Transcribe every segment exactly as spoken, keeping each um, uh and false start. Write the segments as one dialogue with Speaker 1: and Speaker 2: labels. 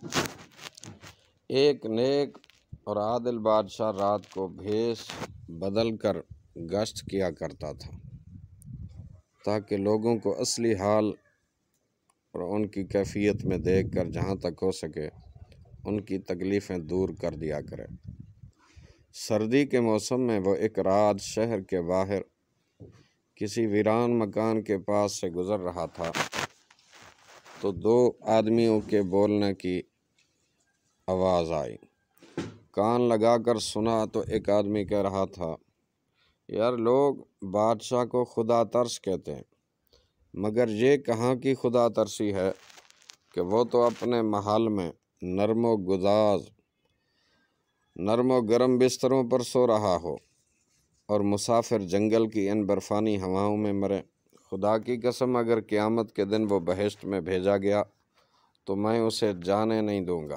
Speaker 1: ایک نیک اور عادل بادشاہ رات کو بھیس بدل کر گشت کیا کرتا تھا تاکہ لوگوں کو اصلی حال اور ان کی کیفیت میں دیکھ کر جہاں تک ہو سکے ان کی تکلیفیں دور کر دیا کرے۔ سردی کے موسم میں وہ ایک رات شہر کے باہر کسی ویران مکان کے پاس سے گزر رہا تھا تو دو آدمیوں کے بولنے کی آواز آئی۔ کان لگا کر سنا تو ایک آدمی کہہ رہا تھا، یار لوگ بادشاہ کو خدا ترس کہتے ہیں، مگر یہ کہاں کی خدا ترسی ہے کہ وہ تو اپنے محل میں نرم و گداز نرم و گرم بستروں پر سو رہا ہو اور مسافر جنگل کی ان برفانی ہواؤں میں مرے۔ خدا کی قسم اگر قیامت کے دن وہ بہشت میں بھیجا گیا تو میں اسے جانے نہیں دوں گا۔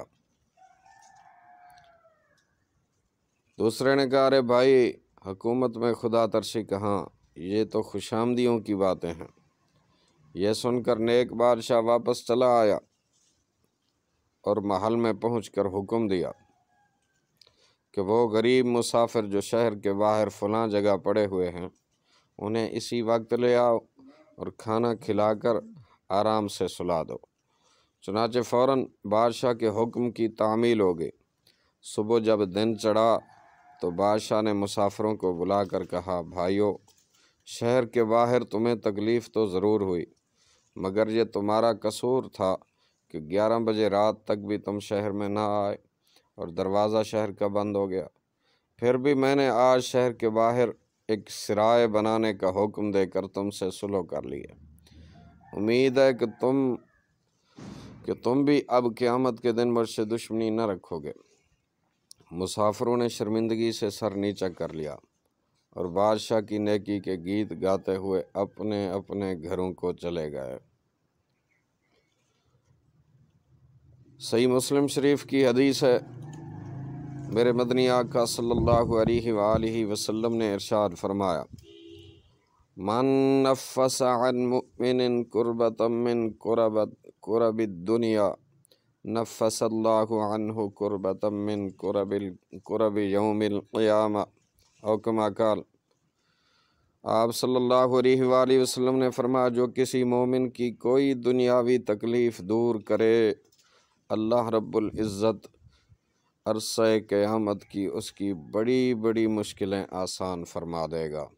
Speaker 1: دوسرے نے کہا، ارے بھائی حکومت میں خدا ترسی کہاں، یہ تو خوش آمدیوں کی باتیں ہیں۔ یہ سن کر نیک بادشاہ واپس چلا آیا اور محل میں پہنچ کر حکم دیا کہ وہ غریب مسافر جو شہر کے باہر فلاں جگہ پڑے ہوئے ہیں انہیں اسی وقت لے آؤ اور کھانا کھلا کر آرام سے سلا دو۔ چنانچہ فوراً بادشاہ کے حکم کی تعمیل ہو گئی۔ صبح جب دن چڑھا تو بادشاہ نے مسافروں کو بلا کر کہا، بھائیو، شہر کے باہر تمہیں تکلیف تو ضرور ہوئی، مگر یہ تمہارا قصور تھا کہ گیارہ بجے رات تک بھی تم شہر میں نہ آئے اور دروازہ شہر کا بند ہو گیا۔ پھر بھی میں نے آج شہر کے باہر ایک سرائے بنانے کا حکم دے کر تم سے صلح کر لی ہے۔ امید ہے کہ تم کہ تم بھی اب قیامت کے دن مجھ سے دشمنی نہ رکھو گے۔ مسافروں نے شرمندگی سے سر نیچا کر لیا اور بادشاہ کی نیکی کے گیت گاتے ہوئے اپنے اپنے گھروں کو چلے گئے۔ صحیح مسلم شریف کی حدیث ہے، میرے مدنی آقا صلی اللہ علیہ وآلہ وسلم نے ارشاد فرمایا، من نفس عن مؤمن کربۃ من کرب الدنیا نفس اللہ عنہ کربۃ من کرب کرب یوم القیامہ، او کما قال۔ آپ صلی اللہ علیہ وآلہ وسلم نے فرمایا، جو کسی مومن کی کوئی دنیاوی تکلیف دور کرے، اللہ رب العزت عرصہ قیامت کی اس کی بڑی بڑی مشکلیں آسان فرما دے گا۔